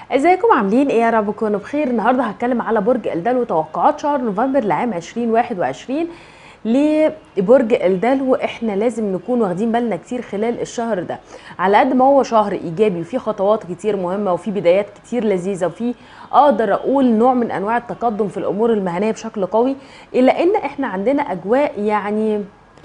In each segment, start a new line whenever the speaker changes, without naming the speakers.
ازيكم عاملين ايه؟ يا رب تكونوا بخير. النهارده هتكلم على برج الدلو، توقعات شهر نوفمبر لعام 2021 لبرج الدلو. احنا لازم نكون واخدين بالنا كتير خلال الشهر ده، على قد ما هو شهر ايجابي وفيه خطوات كتير مهمه وفيه بدايات كتير لذيذه وفيه اقدر اقول نوع من انواع التقدم في الامور المهنيه بشكل قوي، الا ان احنا عندنا اجواء يعني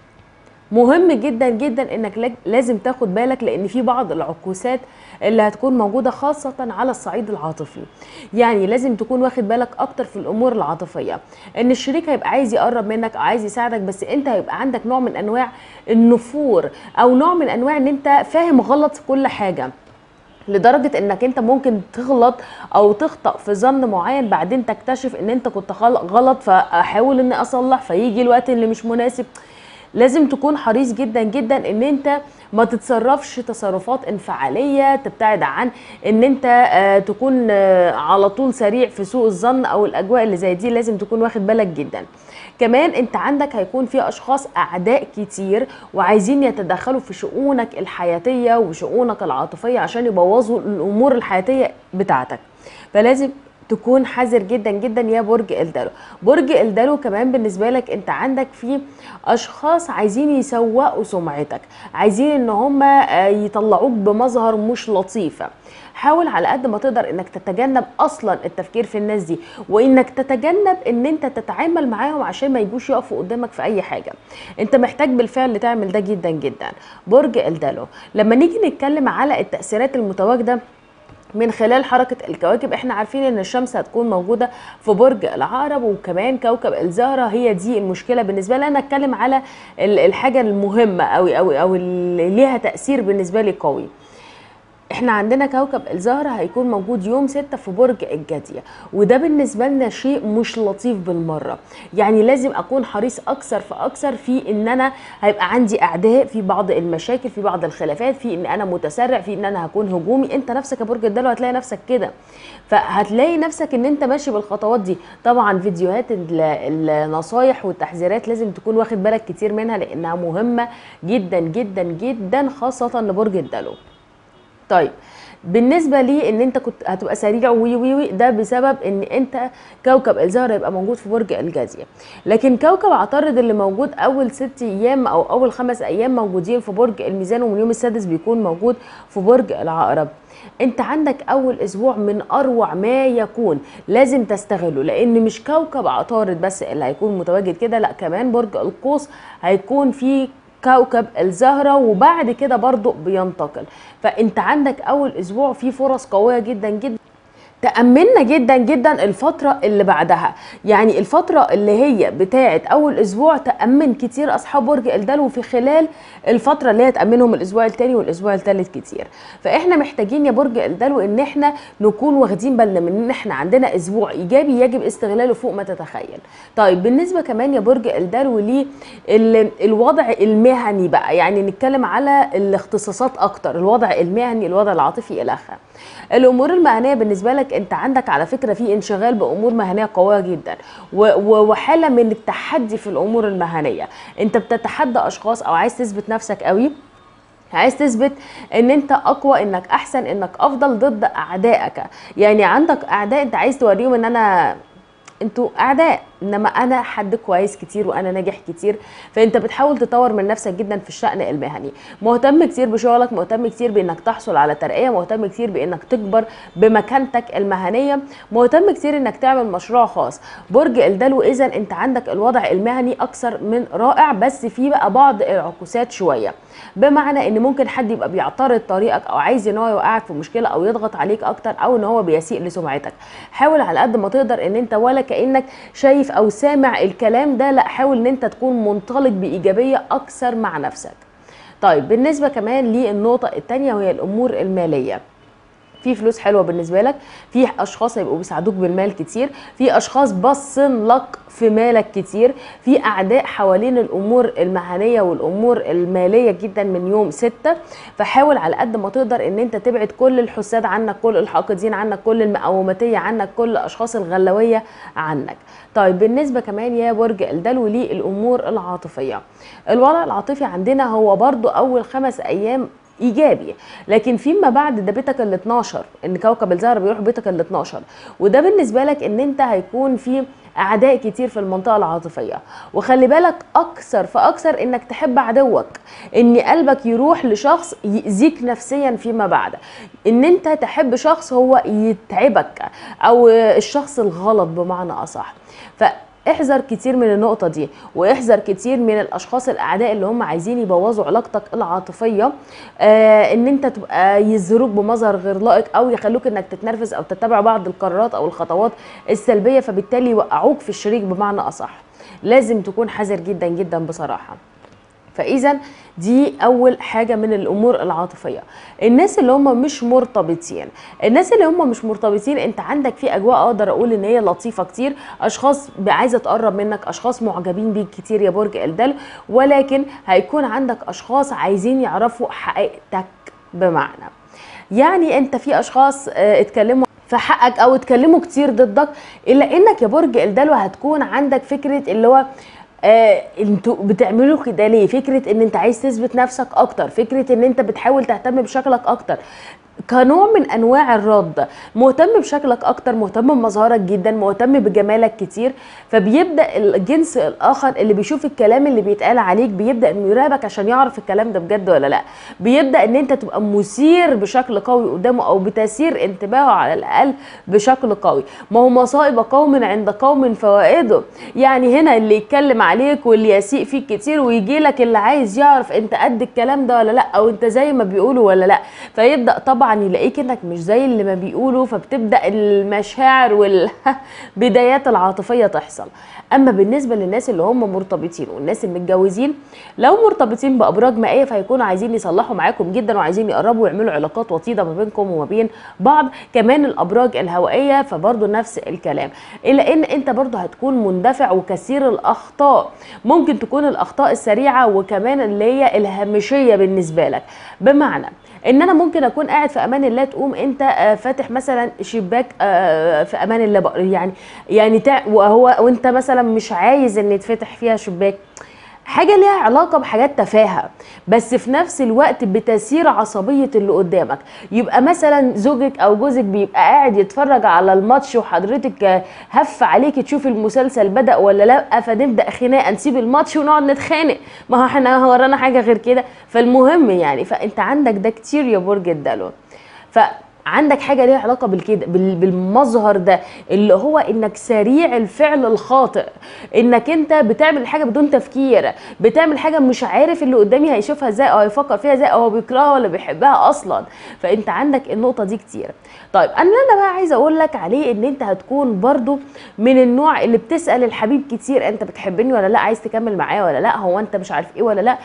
مهم جدا جدا انك لازم تاخد بالك، لان في بعض العكوسات اللي هتكون موجودة خاصة على الصعيد العاطفي. يعني لازم تكون واخد بالك اكتر في الامور العاطفية، ان الشريك هيبقى عايز يقرب منك او عايز يساعدك، بس انت هيبقى عندك نوع من انواع النفور او نوع من انواع ان انت فاهم غلط في كل حاجة، لدرجة انك انت ممكن تغلط او تخطأ في ظن معين، بعدين تكتشف ان انت كنت غلط، فاحاول اني اصلح، فيجي الوقت اللي مش مناسب. لازم تكون حريص جدا جدا ان انت ما تتصرفش تصرفات انفعالية تبتعد عن ان انت تكون على طول سريع في سوء الظن او الاجواء اللي زي دي. لازم تكون واخد بالك جدا. كمان انت عندك هيكون في اشخاص اعداء كتير وعايزين يتدخلوا في شؤونك الحياتية وشؤونك العاطفية عشان يبوظوا الامور الحياتية بتاعتك، فلازم تكون حذر جدا جدا يا برج الدلو. برج الدلو كمان بالنسبه لك انت عندك في اشخاص عايزين يسوقوا سمعتك، عايزين ان هم يطلعوك بمظهر مش لطيف. حاول على قد ما تقدر انك تتجنب اصلا التفكير في الناس دي، وانك تتجنب ان انت تتعامل معاهم عشان ما يجوش يقفوا قدامك في اي حاجه. انت محتاج بالفعل تعمل ده جدا جدا برج الدلو. لما نيجي نتكلم على التأثيرات المتواجده من خلال حركة الكواكب، احنا عارفين ان الشمس هتكون موجودة في برج العقرب، وكمان كوكب الزهرة. هي دي المشكلة بالنسبة لي، انا اتكلم على الحاجة المهمة او اللي ليها تأثير بالنسبة لي قوي. احنا عندنا كوكب الزهرة هيكون موجود يوم 6 في برج الجدية، وده بالنسبة لنا شيء مش لطيف بالمرة. يعني لازم اكون حريص اكثر فاكثر في ان انا هيبقى عندي اعداء، في بعض المشاكل، في بعض الخلافات، في ان انا متسرع، في ان انا هكون هجومي. انت نفسك يا برج الدلو هتلاقي نفسك كده، فهتلاقي نفسك ان انت ماشي بالخطوات دي. طبعا فيديوهات النصايح والتحذيرات لازم تكون واخد بالك كتير منها، لانها مهمة جدا جدا جدا خاصة لبرج الدلو. طيب، بالنسبه لي ان انت كنت هتبقى سريع وي وي وي، ده بسبب ان انت كوكب الزهره يبقى موجود في برج الجديه. لكن كوكب عطارد اللي موجود اول 6 ايام او اول 5 ايام موجودين في برج الميزان، ومن اليوم السادس بيكون موجود في برج العقرب. انت عندك اول اسبوع من اروع ما يكون، لازم تستغله، لان مش كوكب عطارد بس اللي هيكون متواجد كده، لا كمان برج القوس هيكون فيه كوكب الزهرة، وبعد كده برضو بينتقل. فانت عندك اول اسبوع فيه فرص قوية جدا جدا تأملنا جدا جدا الفترة اللي بعدها. يعني الفترة اللي هي بتاعت أول أسبوع تأمن كتير أصحاب برج الدلو في خلال الفترة اللي هي تأمنهم الأسبوع التاني والأسبوع التالت كتير. فإحنا محتاجين يا برج الدلو إن إحنا نكون واخدين بالنا من إن إحنا عندنا أسبوع إيجابي يجب استغلاله فوق ما تتخيل. طيب، بالنسبة كمان يا برج الدلو للوضع المهني بقى، يعني نتكلم على الاختصاصات أكتر، الوضع المهني، الوضع العاطفي إلى آخره. الامور المهنيه بالنسبه لك انت عندك على فكره في انشغال بامور مهنيه قويه جدا، وحاله من التحدي في الامور المهنيه. انت بتتحدى اشخاص او عايز تثبت نفسك قوي، عايز تثبت ان انت اقوى، انك احسن، انك افضل ضد اعدائك. يعني عندك اعداء انت عايز توريهم ان انتوا اعداء، انما انا حد كويس كتير وانا ناجح كتير. فانت بتحاول تطور من نفسك جدا في الشأن المهني، مهتم كتير بشغلك، مهتم كتير بانك تحصل على ترقية، مهتم كتير بانك تكبر بمكانتك المهنية، مهتم كتير انك تعمل مشروع خاص. برج الدلو اذا انت عندك الوضع المهني اكثر من رائع، بس في بقى بعض العكوسات شوية، بمعنى ان ممكن حد يبقى بيعترض طريقك او عايز ان هو يوقعك في مشكلة او يضغط عليك اكتر، او ان هو بيسيء لسمعتك. حاول على قد ما تقدر ان انت ولا كأنك شايف او سامع الكلام ده، لا حاول ان انت تكون منطلق بإيجابية اكثر مع نفسك. طيب، بالنسبة كمان للنقطة التانية وهي الامور المالية، في فلوس حلوه بالنسبه لك، في اشخاص هيبقوا بيساعدوك بالمال كتير، في اشخاص باصين لك في مالك كتير، في اعداء حوالين الامور المهنيه والامور الماليه جدا من يوم 6. فحاول على قد ما تقدر ان انت تبعد كل الحساد عنك، كل الحاقدين عنك، كل المقاوماتيه عنك، كل الاشخاص الغلويه عنك. طيب، بالنسبه كمان يا برج الدلو للامور العاطفيه، الوضع العاطفي عندنا هو برضو اول 5 ايام ايجابي. لكن فيما بعد ده بيتك ال 12، ان كوكب الزهره بيروح بيتك ال 12، وده بالنسبه لك ان انت هيكون في اعداء كتير في المنطقه العاطفيه. وخلي بالك اكثر فاكثر انك تحب عدوك، ان قلبك يروح لشخص يأذيك نفسيا فيما بعد، ان انت تحب شخص هو يتعبك، او الشخص الغلط بمعنى اصح. احذر كتير من النقطة دي، واحذر كتير من الاشخاص الاعداء اللي هم عايزين يبوظوا علاقتك العاطفية، ان انت تبقى يزهروك بمظهر غير لائق، او يخلوك انك تتنرفز او تتبع بعض القرارات او الخطوات السلبية، فبالتالي يوقعوك في الشريك بمعنى اصح. لازم تكون حذر جدا جدا بصراحة. فاذا دي اول حاجه من الامور العاطفيه. الناس اللي هم مش مرتبطين، الناس اللي هم مش مرتبطين انت عندك في اجواء اقدر اقول ان هي لطيفه كتير، اشخاص عايزه تقرب منك، اشخاص معجبين بيك كتير يا برج الدلو، ولكن هيكون عندك اشخاص عايزين يعرفوا حقيقتك. بمعنى يعني انت في اشخاص اتكلموا في حقك او اتكلموا كتير ضدك، الا انك يا برج الدلو هتكون عندك فكره اللي هو انتوا بتعملوا كده ليه؟ فكره ان انت عايز تثبت نفسك اكتر، فكره ان انت بتحاول تهتم بشكلك اكتر، كنوع من انواع الرد، مهتم بشكلك اكتر، مهتم بمظهرك جدا، مهتم بجمالك كتير. فبيبدا الجنس الاخر اللي بيشوف الكلام اللي بيتقال عليك بيبدا انه يراقبك عشان يعرف الكلام ده بجد ولا لا، بيبدا ان انت تبقى مثير بشكل قوي قدامه، او بتثير انتباهه على الاقل بشكل قوي. ما هو مصائب قوم عند قوم فوائده، يعني هنا اللي يتكلم عليك واللي يسيء فيك كتير، ويجي لك اللي عايز يعرف انت قد الكلام ده ولا لا، او انت زي ما بيقولوا ولا لا، فيبدا طبعا يلاقيك انك مش زي اللي ما بيقولوا، فبتبدا المشاعر والبدايات العاطفيه تحصل. اما بالنسبه للناس اللي هم مرتبطين والناس المتجوزين، لو مرتبطين بابراج مائيه فهيكونوا عايزين يصلحوا معاكم جدا، وعايزين يقربوا ويعملوا علاقات وطيده ما بينكم وما بين بعض. كمان الابراج الهوائيه فبرضه نفس الكلام، الا ان انت برضه هتكون مندفع وكثير الاخطاء، ممكن تكون الاخطاء السريعه وكمان اللي هي الهامشيه بالنسبه لك. بمعنى ان انا ممكن اكون قاعد في امان الله، تقوم انت فاتح مثلا شباك في امان الله، يعني وانت مثلا مش عايز ان يتفتح فيها شباك، حاجة ليها علاقة بحاجات تفاهة، بس في نفس الوقت بتثير عصبية اللي قدامك. يبقى مثلا زوجك او جوزك بيبقى قاعد يتفرج على الماتش، وحضرتك هف عليك تشوف المسلسل بدأ ولا لا، فنبدأ خناقة، نسيب الماتش ونقعد نتخانق، ما هو احنا ورانا حاجة غير كده. فالمهم يعني، فانت عندك ده كتير يا برج الدلو. عندك حاجة ليها علاقة بالمظهر ده، اللي هو انك سريع الفعل الخاطئ، انك انت بتعمل حاجة بدون تفكير، بتعمل حاجة مش عارف اللي قدامي هيشوفها ازاي، او هيفكر فيها ازاي، او هو بيكرهها ولا بيحبها اصلا. فانت عندك النقطة دي كتير. طيب انا بقى عايزة اقول لك عليه ان انت هتكون برضو من النوع اللي بتسأل الحبيب كتير، انت بتحبني ولا لا، عايز تكمل معايا ولا لا، هو انت مش عارف ايه ولا لا.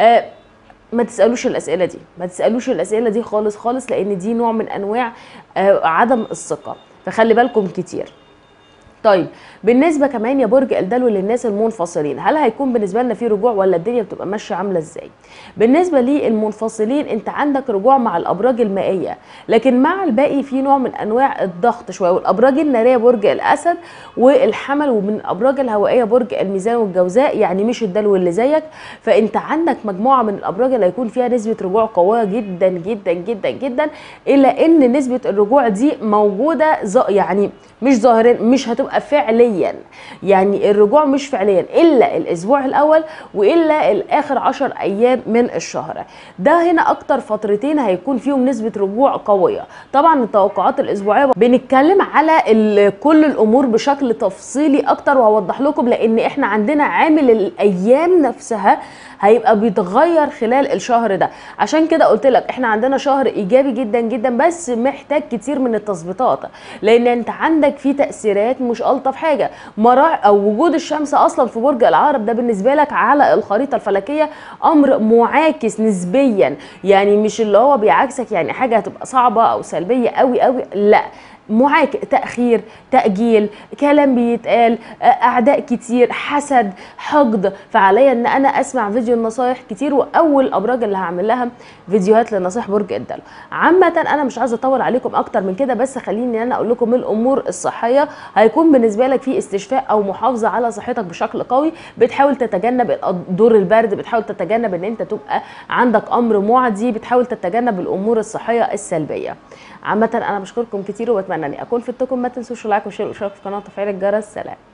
ما تسألوش الأسئلة دي، ما تسألوش الأسئلة دي خالص خالص، لأن دي نوع من أنواع عدم الثقة، فخلي بالكم كتير. طيب بالنسبه كمان يا برج الدلو للناس المنفصلين، هل هيكون بالنسبه لنا في رجوع ولا الدنيا بتبقى ماشيه عامله ازاي؟ بالنسبه للمنفصلين انت عندك رجوع مع الابراج المائيه، لكن مع الباقي في نوع من انواع الضغط شويه. والابراج الناريه برج الاسد والحمل، ومن الابراج الهوائيه برج الميزان والجوزاء، يعني مش الدلو اللي زيك. فانت عندك مجموعه من الابراج اللي هيكون فيها نسبه رجوع قويه جدا جدا جدا جدا، الا ان نسبه الرجوع دي موجوده يعني مش ظاهرين، مش هتبقى فعليا، يعني الرجوع مش فعليا الا الاسبوع الاول والا الاخر 10 ايام من الشهر. ده هنا اكتر فترتين هيكون فيهم نسبه رجوع قويه. طبعا التوقعات الاسبوعيه بنتكلم على كل الامور بشكل تفصيلي اكتر، وهوضح لكم، لان احنا عندنا عامل الايام نفسها هيبقى بيتغير خلال الشهر ده. عشان كده قلت لك احنا عندنا شهر ايجابي جدا جدا، بس محتاج كتير من التظبيطات، لان انت عندك فيه تاثيرات مش الطف حاجه. او وجود الشمس اصلا في برج العقرب ده بالنسبه لك على الخريطه الفلكيه امر معاكس نسبيا، يعني مش اللي هو بيعكسك يعني حاجه هتبقى صعبه او سلبيه قوي قوي، لا، تأخير، تأجيل، كلام بيتقال، أعداء كتير، حسد، حقد. فعليا إن أنا أسمع فيديو النصايح كتير، وأول أبراج اللي هعمل لها فيديوهات لنصايح برج الدلو. عامة أنا مش عايزة أطول عليكم أكتر من كده، بس خليني أنا أقول لكم الأمور الصحية. هيكون بالنسبة لك في استشفاء أو محافظة على صحتك بشكل قوي، بتحاول تتجنب دور البرد، بتحاول تتجنب إن أنت تبقى عندك أمر معدي، بتحاول تتجنب الأمور الصحية السلبية. عامة أنا بشكركم كتير، وبتمنى اني اكون فدتكم. ما تنسوش اللايك والشير والاشتراك في القناه وتفعيل الجرس. سلام.